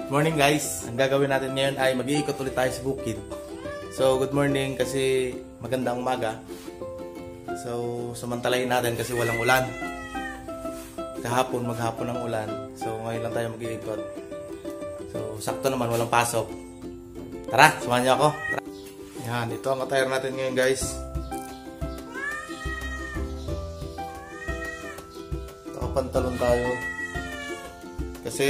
Morning guys, ang gagawin natin ngayon ay mag-iikot ulit tayo sa bukid. So good morning kasi magandang umaga. So samantalahin natin kasi walang ulan. Kahapon maghapon ng ulan. So ngayon lang tayo mag-iikot. So sakto naman walang pasok. Tara, samahan niyo ako. Tara. Yan, ito ang attire natin ngayon guys. Nakapantalon tayo. Kasi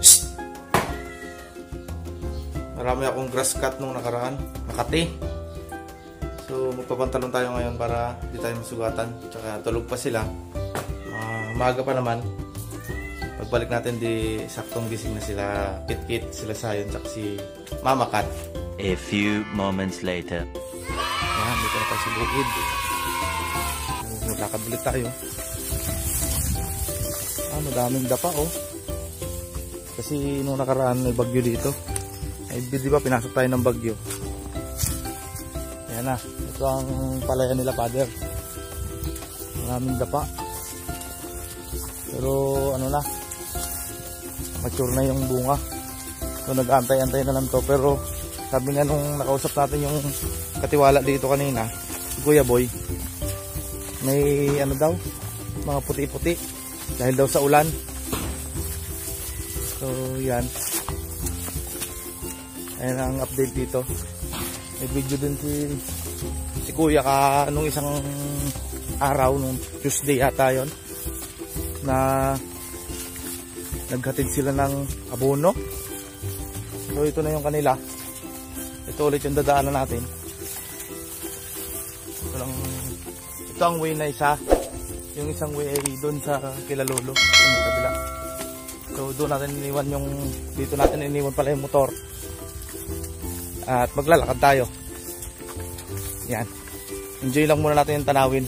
marami akong grass cut nung nakaraan, Makati. So magpapantalon tayo ngayon para di tayo masugatan. Tsaka tulog pa sila. Umaga pa naman. Pagbalik natin di saktong gising na sila. Kit-kit sila Sayon tsaka si Mama Kat. A few moments later. Yan, dito na tayo sa bukid. Maglakad ulit tayo. Madaming dapa oh. Kasi nung nakaraan may bagyo dito. Di ba pinasok tayo ng bagyo. Ayan na. Ito ang palaya nila father. Maraming dapa. Pero ano na. Mature na yung bunga. So nag-antay-antay na lang to. Pero sabi nga nung nakausap natin yung katiwala dito kanina, Kuya Boy, may ano daw, mga puti-puti. Dahil daw sa ulan. So yan. Ayan ang update dito. May video din si Kuya nung isang araw, nung Tuesday ata yun, na naghatid sila ng abono. So ito na yung kanila. Ito ulit yung dadaanan natin. Ito ang way na isa. Yung isang way ay doon sa Kilalolo, yung kabila. So doon natin iniwan yung, dito natin iniwan pala yung motor. At maglalakad tayo. Yan. Enjoy lang muna natin yung tanawin.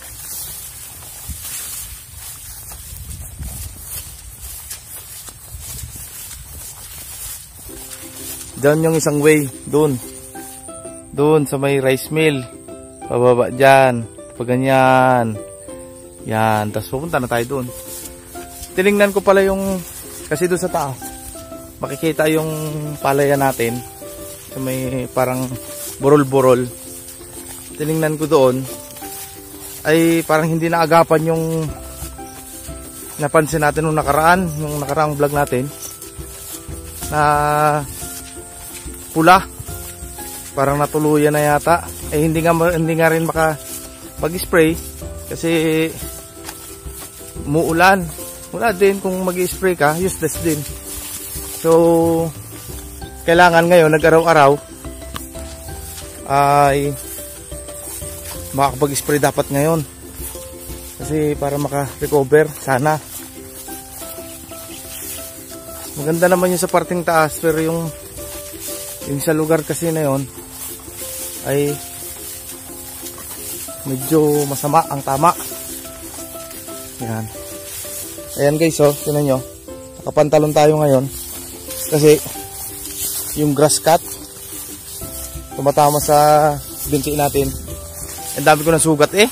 Diyan yung isang way. Doon. Doon sa may rice mill. Pababa dyan. Pag ganyan. Yan. Tapos pupunta na tayo doon. Tinignan ko pala yung, kasi doon sa taas makikita yung palaya natin. May parang burol-burol. Tiningnan ko doon ay parang hindi naagapan yung napansin natin nung nakaraang vlog natin na pula. Parang natuluyan na yata. Hindi nga rin makapag-spray kasi muulan. Wala din kung mag-spray ka, useless din. So kailangan ngayon, nag-araw-araw ay makakapag-spray dapat ngayon. Kasi para maka-recover, sana. Maganda naman yung sa parting taas, pero yung sa lugar kasi na yun ay medyo masama ang tama. Yan. Ayan guys, oh, tinan nyo. Nakapantalon tayo ngayon. Kasi yung grass cut tumatama sa binti natin. Ang dami ko ng sugat eh.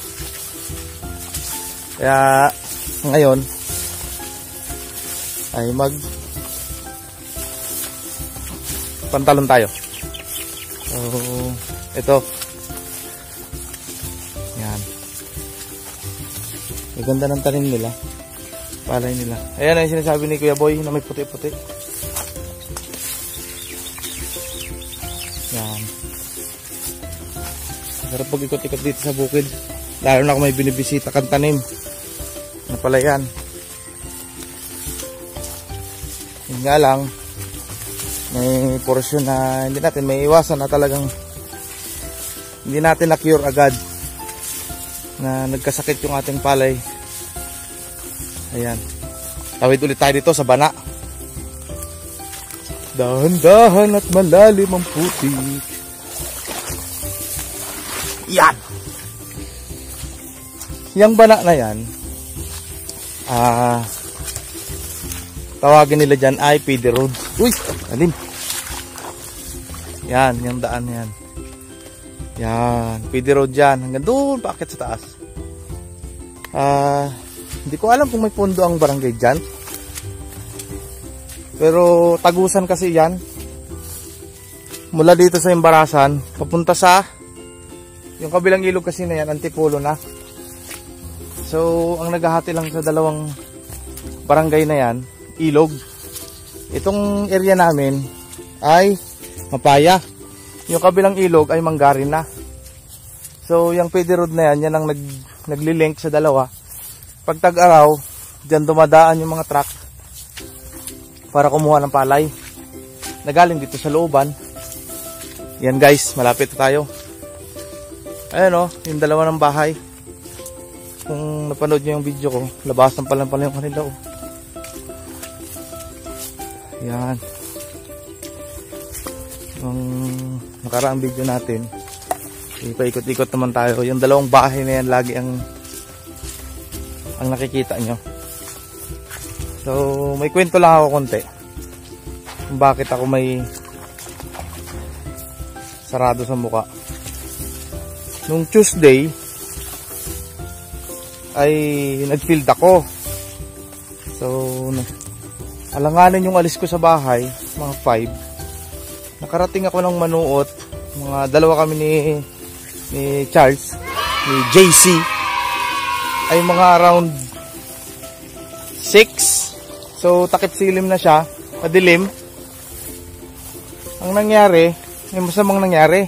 Kaya ngayon ay pantalon tayo. So ito. Yan. Ang ganda ng tanim nila. Palay nila. Ayan ang sinasabi ni Kuya Boy na may puti-puti. Yan. Sarap pag ikot-ikot dito sa bukid. Lalo na kung may binibisita kang tanim na palayan. Yun nga lang, may portion na hindi natin may iwasan na talagang hindi natin na-cure agad na nagkasakit yung ating palay. Ayan. Tawid ulit tayo dito sa bana. Dahan-dahan at malalim ang putik. Yan. Yang bana na yan, tawagin nila dyan ay PD Road. Uy, alim. Yan, yung daan yan. Yan, PD Road dyan. Hanggang doon, paakit sa taas. Hindi ko alam kung may pondo ang barangay dyan. Pero tagusan kasi yan. Mula dito sa Embarasan, papunta sa yung kabilang ilog kasi na yan, Antipolo na. So, ang naghahati lang sa dalawang barangay na yan, ilog. Itong area namin ay Mapaya. Yung kabilang ilog ay Manggarin na. So, yung Pwede Road na yan, yan ang naglilink sa dalawa. Pag tag-araw, dyan dumadaan yung mga truck para kumuha ng palay. Nagaling dito sa looban. Yan guys, malapit na tayo. Ayan o, yung dalawa ng bahay. Kung napanood nyo yung video ko, labasan pa lang pala yung kanila o. Yan. Yung nakaraang video natin, ipaikot-ikot naman tayo. Yung dalawang bahay na yan, lagi ang nakikita nyo. So, may kwento lang ako konti. Kung bakit ako may sarado sa mukha. Nung Tuesday ay nag-field ako. So, alanganin yung alis ko sa bahay, mga 5. Nakarating ako ng Manuot. Mga dalawa kami ni Charles, ni JC. Ay mga around 6. So, takip silim na siya. Madilim. Ang nangyari, may masamang nangyari.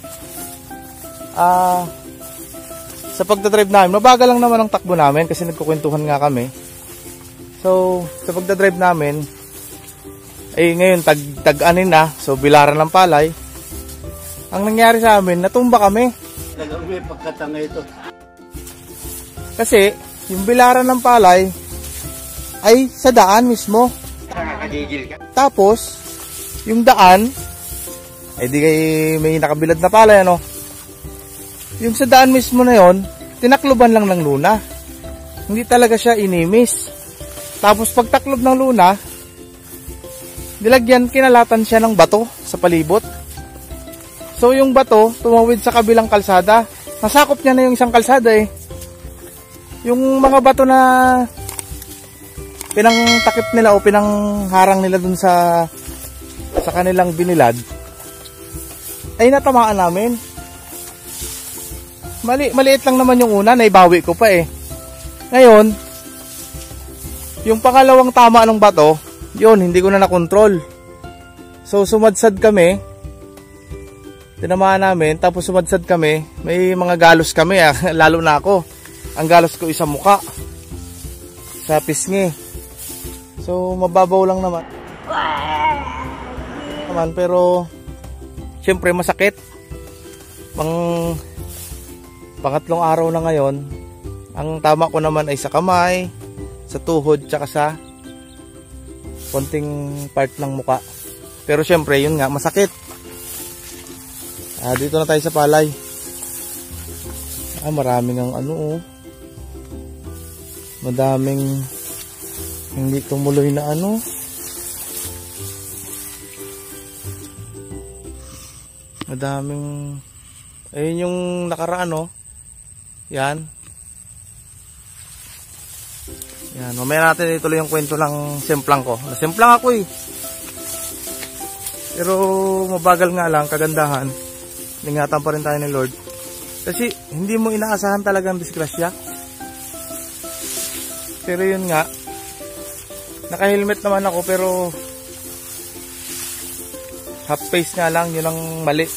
Sa pagdadrive namin, mabagal lang naman ang takbo namin kasi nagkukwentuhan nga kami. So, sa pagdadrive namin, ay ngayon tag-anin na, so bilaran ng palay. Ang nangyari sa amin, natumba kami. May pagkatanga ito. Kasi, yung bilaran ng palay ay sa daan mismo. Nakakagigil ka. Tapos, yung daan, ay di kay may nakabilad na palay, ano? Yung sa daan mismo na yon, tinakloban lang ng luna. Hindi talaga siya inimis. Tapos pagtaklob ng luna, nilagyan, kinalatan siya ng bato sa palibot. So yung bato, tumawid sa kabilang kalsada. Nasakop niya na yung isang kalsada eh. Yung mga bato na pinangtakip nila o pinangharang nila dun sa kanilang binilad, ay natamaan namin. Maliit lang naman yung una, naibawi ko pa eh. Ngayon, yung pangalawang tama ng bato, yun, hindi ko na nakontrol. So, sumadsad kami. Tinamaan namin, tapos sumadsad kami. May mga galos kami, lalo na ako. Ang galos ko isa muka. Sa pisngi. So, mababaw lang naman. Pero, syempre masakit. Pangatlong araw na ngayon, ang tama ko naman ay sa kamay, sa tuhod, tsaka sa konting part ng muka. Pero syempre, yun nga, masakit. Dito na tayo sa palay. Maraming ang ano, madaming hindi tumuloy na ano. Madaming, ayun yung nakaraan, no? Yan. Yan, mamaya natin ituloy yung kwento ng simplang ko. Nasimplang ako eh. Pero mabagal nga lang, kagandahan. Ingatan pa rin tayo ni Lord. Kasi hindi mo inaasahan talagang disgrasya. Pero yun nga, naka-helmet naman ako pero half face nga lang, yun ang mali.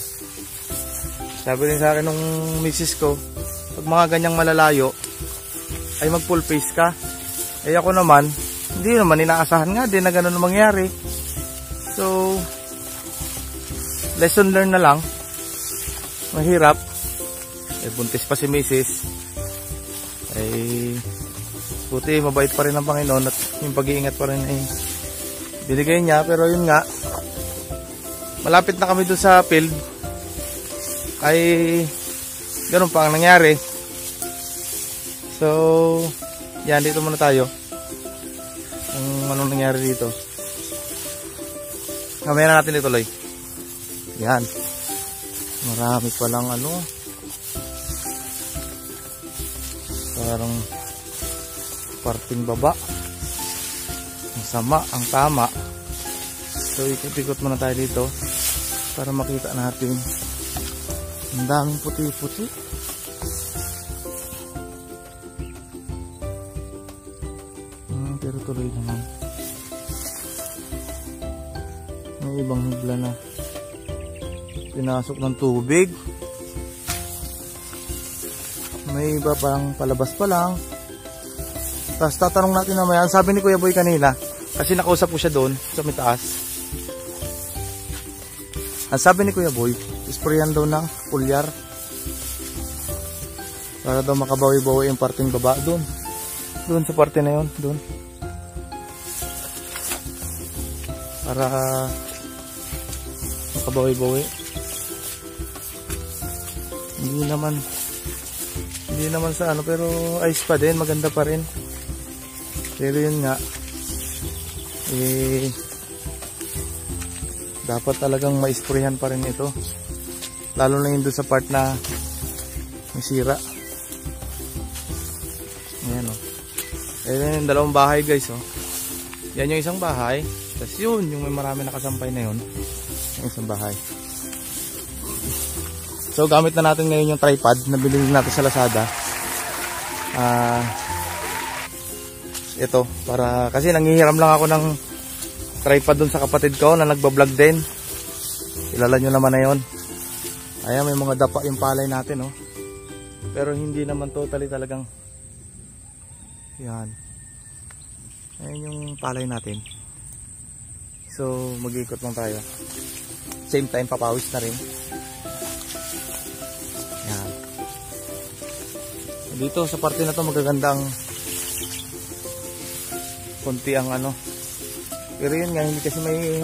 Sabi rin sa akin nung misis ko, pag mga ganyang malalayo ay mag full face ka. Eh ako naman, hindi naman inaasahan nga din na gano'n mangyari. So, lesson learned na lang. Mahirap. Eh buntis pa si misis. Eh buti mabait pa rin ang Panginoon at yung pag-iingat pa rin ay binigay niya. Pero yun nga, malapit na kami doon sa field ay ganun pa ang nangyari. So yan, dito muna tayo kung anong nangyari dito. Mamaya na natin ituloy. Yan, marami palang ano, parang parting baba. Ang masama ang tama. So ikot-ikot muna tayo dito para makita natin. Ang daming puti-puti. Pero tuloy naman. May ibang higla na pinasok ng tubig. May iba pang palabas pa lang. Tapos tatanong natin naman. Sabi ni Kuya Boy kanina, kasi nakausap ko siya doon sa may taas. Ang sabi ni Kuya Boy, isprayan daw ng pulyar para daw makabawi-bawi yung parting baba doon. Doon sa parte na yun, doon. Para makabawi-bawi. Hindi naman sa ano, pero ayos pa din, maganda pa rin. Pero yun nga, dapat talagang maisprayan pa rin ito. Lalo na yun doon sa part na may sira. Ayan o. Ayan yung dalawang bahay guys o. Yan yung isang bahay. Tapos yun, yung may marami nakasampay na yun. Yung isang bahay. So gamit na natin ngayon yung tripod na bilhin natin sa Lazada. Ito, para kasi nanghihiram lang ako ng tripod dun sa kapatid ko na nagbablog din. Kilala nyo naman na yun. Ayan, may mga dapa yung palay natin oh. Pero hindi naman totally talagang yan. Ayan yung palay natin. So mag-ikot lang tayo. Same time papawis na rin. Yan. Dito sa parte na to magagandang konti ang ano. Pero yun nga, hindi kasi may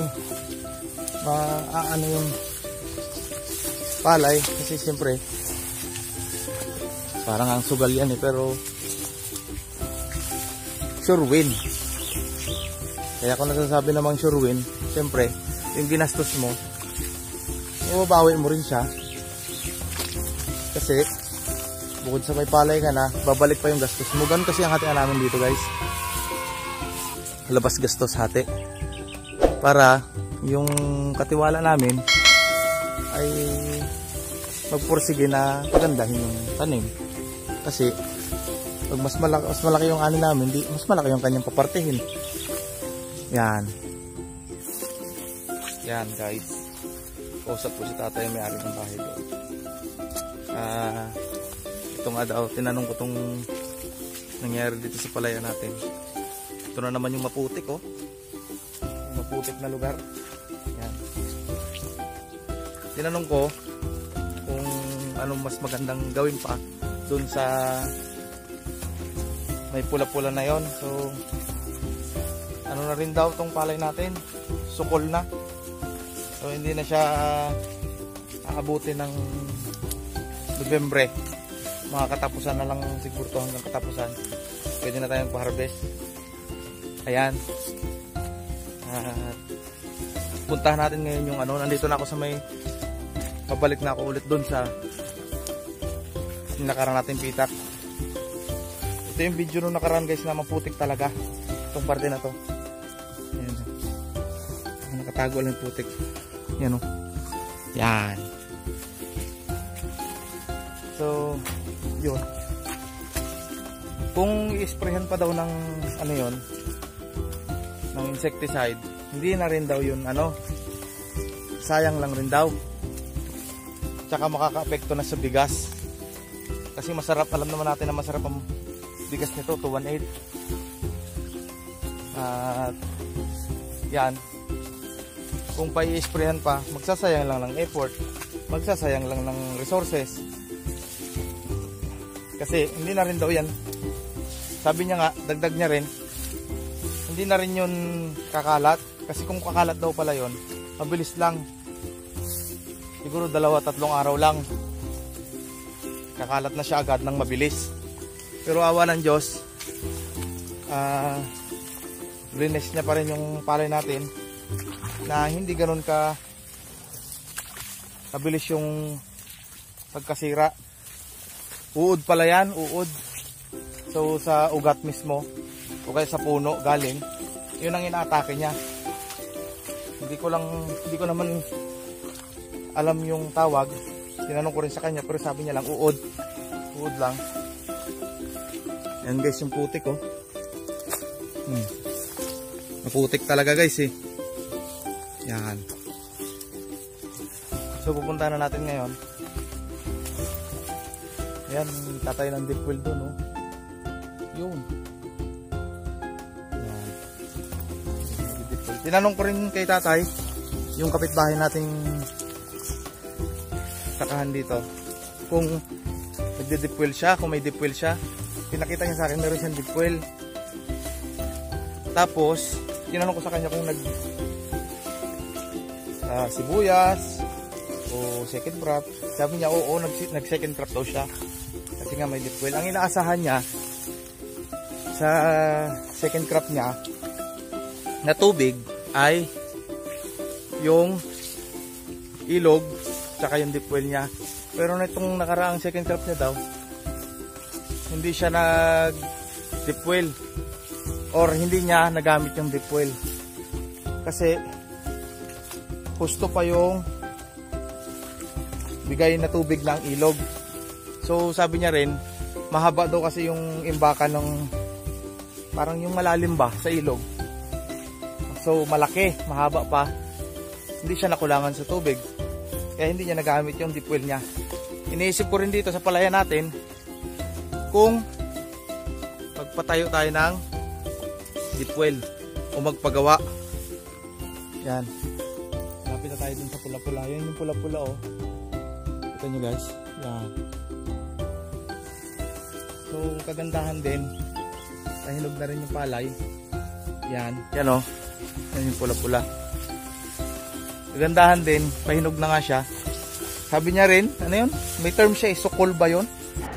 ano yung palay. Kasi siyempre parang ang sugal yan eh. Pero sure win. Kaya kung nasasabi namang sure win, siyempre yung ginastos mo, mababawi mo rin siya. Kasi bukod sa may palay ka na, babalik pa yung gastos mo. Ganun kasi ang hatian namin dito guys. Labas gastos hati. Para yung katiwala namin ay magpursige na pagandahin yung tanim. Kasi pag mas malaki yung ani namin, mas malaki yung kanyang papartihin. Yan. Yan guys. Kausap ko si tatay may ari ng bahay doon. Ito nga daw, tinanong ko itong nangyari dito sa palaya natin. Ito na naman yung maputik oh. Yung maputik na lugar. Yan. Tinanong ko kung anong mas magandang gawin pa dun sa may pula-pula na yon. So ano na rin daw tong palay natin, sukol na. So hindi na siya aabutin ng Nobyembre. Mga katapusan na lang siguro to, hanggang katapusan pwede na tayong pa-harvest. Ayan. Puntahan natin ngayon yung ano, nandito na ako sa may, pabalik na ako ulit doon sa nakaraan natin pitak. Ito yung video nung nakaraan guys na maputik talaga itong parte na to. Ayan. Nakatago lang yung putik. Yan o. Yan. So yun, kung i-sprayhan pa daw ng ano yon, ng insecticide, hindi na rin daw yun ano, sayang lang rin daw. Tsaka makaka-apekto na sa bigas. Kasi masarap, alam naman natin na masarap ang bigas nito, 218. At yan, kung pa i-sprayhan pa, magsasayang lang ng effort, magsasayang lang ng resources. Kasi hindi na rin daw yan, sabi niya nga, dagdag niya rin, hindi na rin yun kakalat. Kasi kung kakalat daw pala yun, mabilis lang, siguro 2-3 araw lang kakalat na siya agad ng mabilis. Pero awa ng Diyos, blines niya pa rin yung palay natin na hindi ganun ka mabilis yung pagkasira. Uod pala yan, uod. So sa ugat mismo o kaya sa puno galing. Yun ang inaatake niya. Hindi ko naman alam yung tawag. Tinanong ko rin sa kanya pero sabi niya lang uod. Uod lang. Yan guys yung putik oh. Maputik talaga guys eh. Yan. So pupunta na natin ngayon. Yan, tatay ng deep well doon oh. Yun. Yan. Tinanong ko rin kay tatay yung kapitbahay nating sakahan dito kung nagde-deep well siya, kung may deep well siya. Pinakita niya sa akin meron siyang deep well. Tapos tinanong ko sa kanya kung sibuyas o second crop. Sabi niya oo, nag second crop daw siya kasi nga may deep well. Ang inaasahan niya sa second crop niya na tubig ay yung ilog tsaka yung deep well niya. Pero nitong nakaraang second crop niya daw, hindi siya nag deep well or hindi niya nagamit yung deep well kasi husto pa yung bigay na tubig ng ilog. So sabi niya rin mahaba daw kasi yung imbakan ng parang yung malalim ba sa ilog. So malaki, mahaba pa. Hindi siya nakulangan sa tubig. Kaya hindi niya nagamit yung deep well niya. Iniisip ko rin dito sa palayan natin kung magpatayo tayo ng deep well o magpagawa. Yan. Lapit na tayo dun sa pula-pula. Yan yung pula-pula oh. Kita nyo guys. Yan. So kagandahan din. Nahinog na rin yung palay. Yan. Yan oh. Yan yung pula-pula. Kagandahan din. Pahinog na nga siya. Sabi niya rin, ano yun? May term siya eh. Sukol ba yun?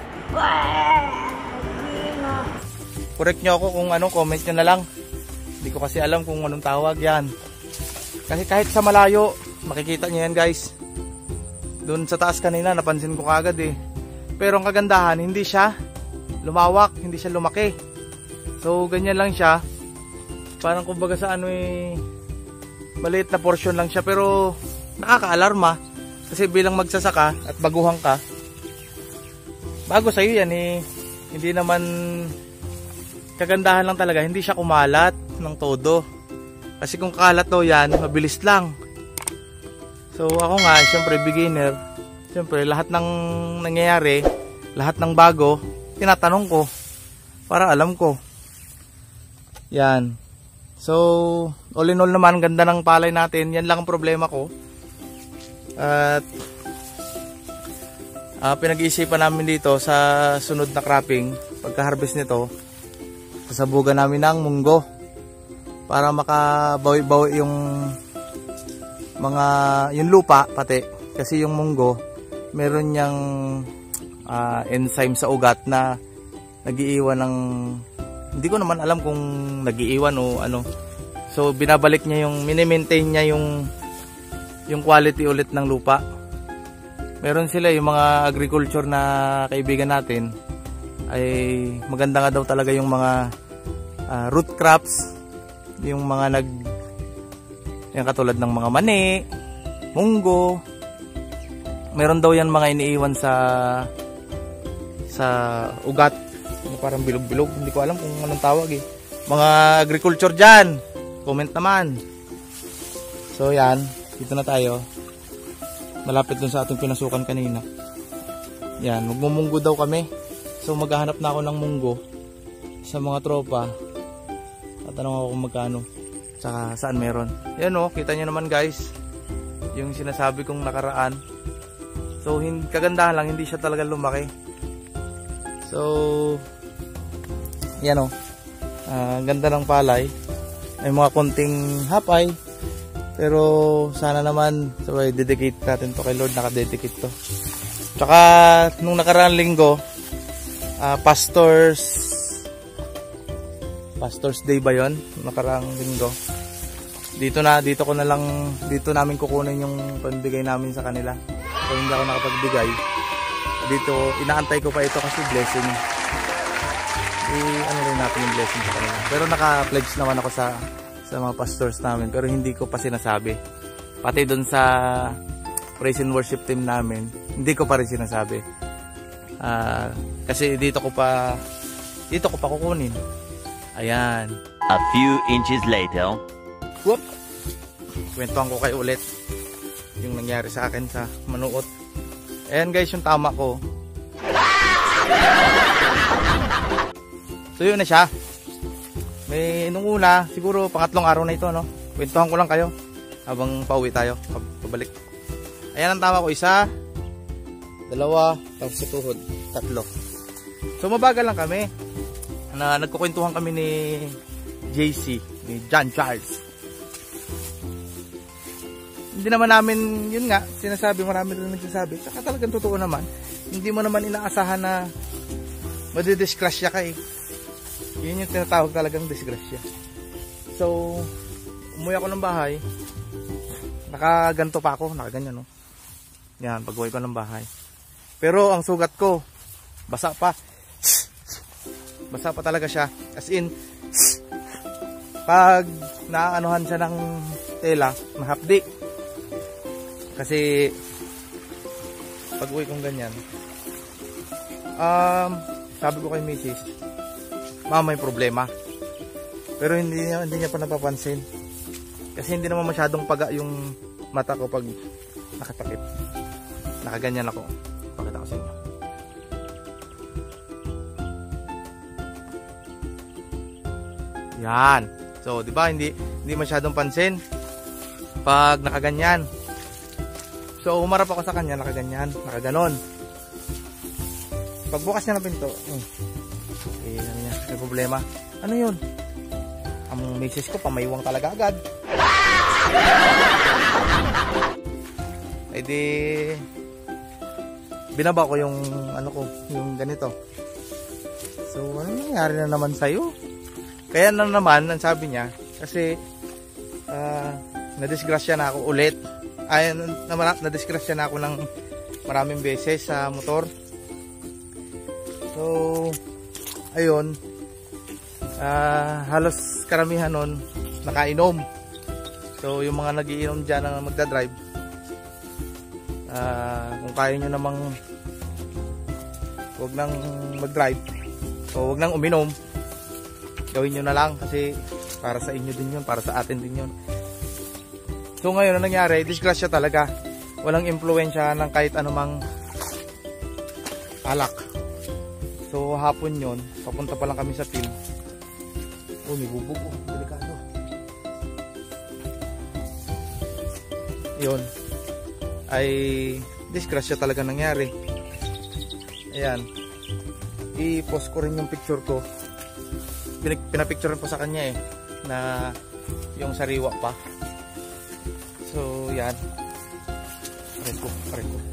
Correct nyo ako kung ano, comment nyo na lang. Hindi ko kasi alam kung anong tawag yan. Kasi kahit sa malayo, makikita nyo yan guys. Doon sa taas kanina, napansin ko kagad eh. Pero ang kagandahan, hindi siya lumawak, hindi siya lumaki. So ganyan lang siya. Parang kumbaga sa ano eh, maliit na portion lang siya pero nakaka-alarma. Kasi bilang magsasaka at baguhan ka, bago sa'yo yan eh, hindi naman, kagandahan lang talaga, hindi siya kumalat ng todo. Kasi kung kalat daw yan, mabilis lang. So ako nga, syempre beginner, syempre lahat ng nangyayari, lahat ng bago, tinatanong ko, para alam ko. Yan. So, all in all naman, ganda ng palay natin, yan lang ang problema ko. At pinag-iisipan namin dito sa sunod na cropping, pagka-harvest nito, sasabugan namin ng munggo para makabawi-bawi yung mga yung lupa pati kasi yung munggo meron niyang enzyme sa ugat na nagiiwan ng, hindi ko naman alam kung nagiiwan o ano. So binabalik niya yung, mini-maintain niya yung quality ulit ng lupa. Meron sila yung mga agriculture na kaibigan natin ay maganda nga daw talaga yung mga root crops, yung mga yung katulad ng mga mani, munggo. Meron daw yan mga iniiwan sa ugat, parang bilog-bilog, hindi ko alam kung anong tawag eh. Mga agriculture dyan, comment naman. So yan, dito na tayo. Malapit dun sa ating pinasukan kanina. Yan, magmumunggo daw kami. So maghahanap na ako ng munggo sa mga tropa. Tatanong ako kung magkano, tsaka saan meron. Yan o, kita nyo naman guys, yung sinasabi kong nakaraan. So kagandahan lang, hindi siya talaga lumaki. So yan o, ganda ng palay. May mga konting hapay, pero sana naman sabay dedicate natin to kay Lord, nakadedicate to. Tsaka nung nakaraang linggo, Pastor's Day ba yon? Nakaraang linggo. Dito namin kukunin yung pambigay namin sa kanila. So hindi ako nakapagbigay. Dito inaantay ko pa ito kasi blessing. Ano rin natin yung blessing sa kanila. Pero naka-pledge naman ako sa sa mga pastors namin, pero hindi ko pa sinasabi. Pati doon sa praise and worship team namin, hindi ko pa rin sinasabi. Kasi dito ko pa kukunin. Ayan. A few inches later. Whoop! Kwentuhan ko kayo ulit yung nangyari sa akin sa Manuot. Ayan guys, yung tama ko. So yun na siya. Nung una, siguro pangatlong araw na ito, no? Kwentuhan ko lang kayo habang pauwi tayo, pabalik. Ayan ang tama ko, 1, 2, tapos sa tuhod, 3. So mabagal lang kami. Nagkukwentuhan kami ni JC, ni John Charles. Hindi naman namin, yun nga, sinasabi, marami rin nagsasabi. Tsaka talagang totoo naman, hindi mo naman inaasahan na madidisgrasya ka eh. Yun yung tinatawag talagang disgrasya. So, umuwi ako ng bahay. Nakaganto pa ako, nakaganyan, no? Yan, pag-uwi ko ng bahay. Pero ang sugat ko, basa pa. Basa pa talaga siya. As in, pag naaanuhan siya ng tela, mahapdi. Kasi, pag-uwi kong ganyan, sabi ko kay Mrs., Mama, may problema. Pero hindi niya pa napapansin. Kasi hindi naman masyadong paga yung mata ko pag nakatakip. Nakaganyan ako. Pakita ko sa inyo. Yan. So, di ba hindi masyadong pansin pag nakaganyan. So, umarap ako sa kanya, nakaganyan, nakaganon. Pagbukas niya ng pinto, may problema. Ano yun? Ang misis ko pamaywang talaga agad. Eh di binaba ko yung yung ganito. So ano nangyari na naman sa'yo? Kaya na naman ang sabi niya kasi nadisgrasya na ako ulit. Nadisgrasya na ako ng maraming beses sa motor. So ayun, halos karamihan nun nakainom. So yung mga nagiinom dyan na magdadrive, kung kaya nyo namang huwag nang magdrive o huwag nang uminom, gawin nyo na lang kasi para sa inyo din yun, para sa atin din yun. So ngayon ang nangyari, disgrasya talaga. Walang impluensya ng kahit anumang alak. So hapon yun, papunta pa lang kami sa team. Oh, may bubog. Oh, delikado. Yun. Ay, disgrasya talaga nangyari. Ayan. I-post ko rin yung picture ko. Pinapicturean ko sa kanya eh. Na yung sariwa pa. So, yan. Aray ko.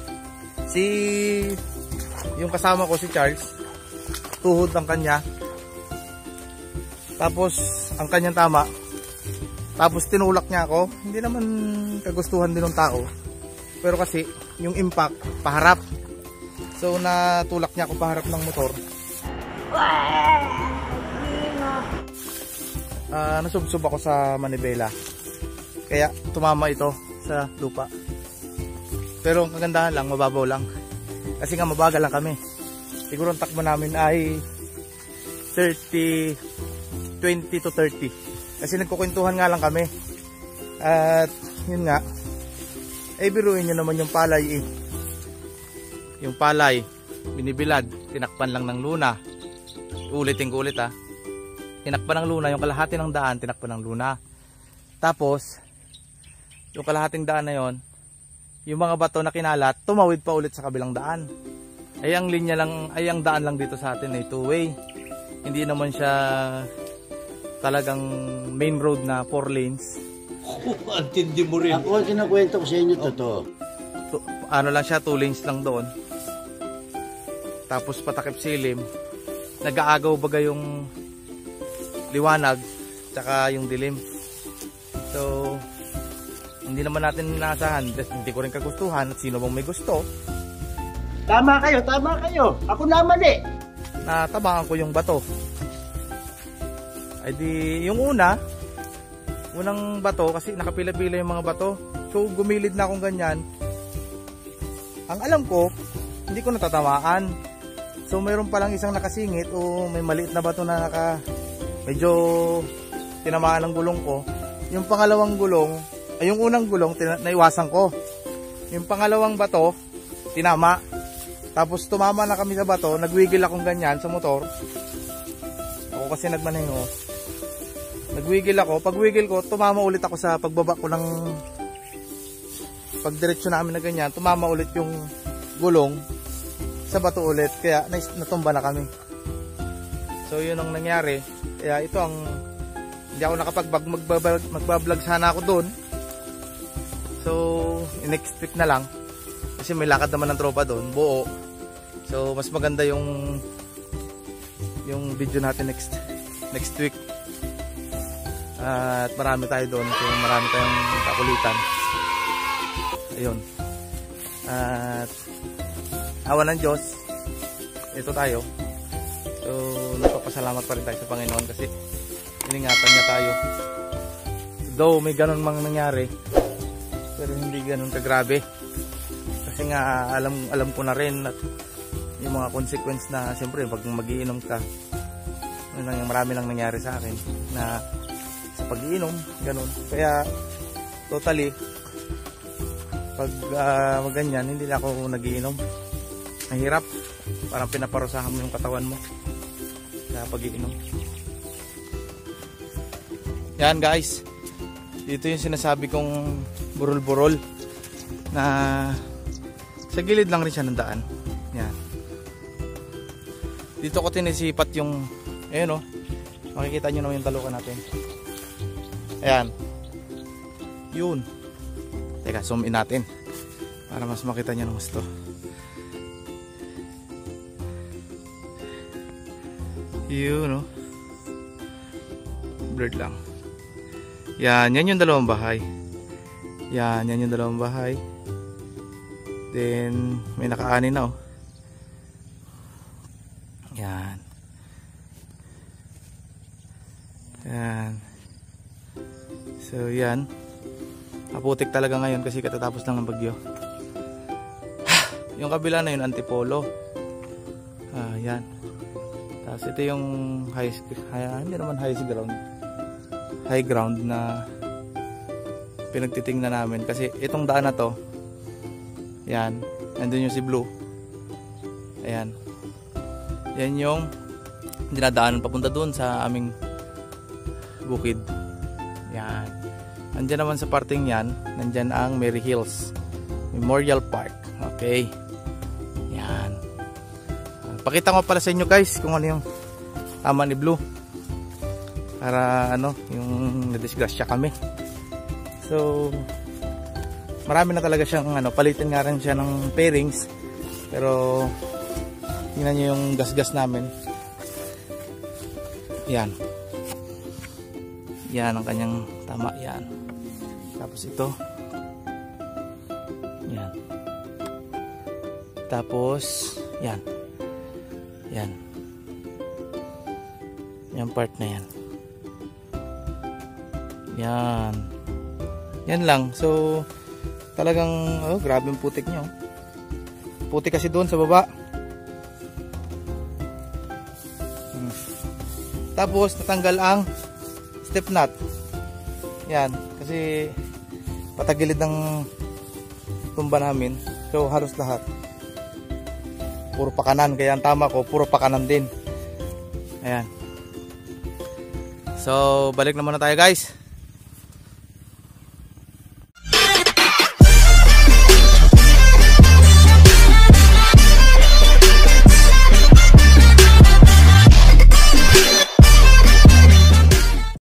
Yung kasama ko si Charles, tuhod ang kanya. Tapos, ang kanyang tama. Tapos, tinulak niya ako. Hindi naman kagustuhan din ng tao. Pero kasi, yung impact, paharap. So, natulak niya ako paharap ng motor. Nasubsob ako sa manibela. Kaya, tumama ito sa lupa. Pero, ang kagandahan lang, mababaw lang. Kasi nga, mabagal lang kami. Siguro, ang takbo namin ay 20 to 30. Kasi nagkukwentuhan nga lang kami. At yun nga, biruin nyo naman yung palay eh. Yung palay, binibilad, tinakpan lang ng luna. Ulitin ko ulit tinakpan ng luna, yung kalahati ng daan, tinakpan ng luna. Tapos, yung kalahating daan na yon, yung mga bato na kinalat, tumawid pa ulit sa kabilang daan. Ay ang linya lang, ay ang daan lang dito sa atin ay two-way. Hindi naman siya talagang main road na 4 lanes. Antindi mo rin. Ako ang kinakwento ko sa inyo totoo. Ano lang siya, 2 lanes lang doon. Tapos patakip silim. Nag-aagaw baga yung liwanag tsaka yung dilim. So hindi naman natin inaasahan. Hindi ko rin kagustuhan at sino bang may gusto. Tama kayo. Ako naman eh. Natabangan ko yung bato. Ay di yung una unang bato kasi nakapila-pila yung mga bato. So gumilid na akong ganyan. Ang alam ko, hindi ko natatamaan. So mayroon palang isang nakasingit o may maliit na bato na medyo tinamaan ng gulong ko. Yung pangalawang gulong, ay yung unang gulong naiwasan ko. Yung pangalawang bato, tinama. Tapos tumama na kami sa bato, nagwigil akong ganyan sa motor. Ako kasi nagmaneho. Nagwigil ako, pagwigil ko, tumama ulit ako sa pagbaba ko ng pagdiretso namin na ganyan, tumama ulit yung gulong sa bato ulit, kaya natumba na kami. So yun ang nangyari. Kaya ito ang hindi ako magbablog sana ako doon. So next week na lang kasi may lakad naman ng tropa doon, buo. So mas maganda yung video natin next week. At marami tayo doon, so marami tayong kakulitan. Ayun. At awa ng Diyos, ito tayo. So nagpapasalamat pa rin tayo sa Panginoon kasi iningatan niya tayo. Though may ganun mang nangyari, pero hindi ganun kagrabe. Kasi nga alam ko na rin at yung mga consequence na siyempre pag magiinom ka, marami lang nangyari sa akin na sa pag-iinom, ganun. Kaya totally pag ganyan, hindi na ako nagiinom. Mahirap, parang pinaparusahan mo yung katawan mo sa pag-iinom. Yan guys, dito yung sinasabi kong burol-burol na sa gilid lang rin siya ng daan. Yan. Dito ko tinisipat yung ayun oh. Makikita nyo naman yung talukan natin. Ayan. Yun. Teka, zoom in natin para mas makita nyo ng gusto. Yun oh. Blurred lang. Yan yung dalawang bahay. Yan yung dalawang bahay. Then may nakaani na oh. Yan. Yan. So yan. Aputik talaga ngayon kasi katatapos lang ng bagyo. Yung kabila na yun Antipolo. Yan. Tapos ito yung hindi naman high ground na pinagtitingnan namin kasi itong daan na to, yan, nandun yung si Blue. Ayan. Yan yung dinadaanan papunta doon sa aming bukid. Yan. Andyan naman sa parting yan, nandyan ang Mary Hills Memorial Park. Okay. Yan. Pakita ko pala sa inyo guys kung ano yung tama ni Blue. Para ano, yung nadisgrasya kami. So marami na talaga siyang palitin nga rin siya ng pairings. Pero tingnan nyo yung gas-gas namin. Yan. Yan ang kanyang tama. Yan. Tapos ito. Yan. Tapos yan. Yan. Yan part na yan. Yan. Yan lang. So talagang grabe yung putik nyo. Putik kasi doon sa baba. Tapos natanggal ang step nut. Yan. Kasi patagilid ng tumba namin. So halos lahat puro pakanan. Kaya ang tama ko puro pakanan din. Ayan. So balik naman na tayo guys.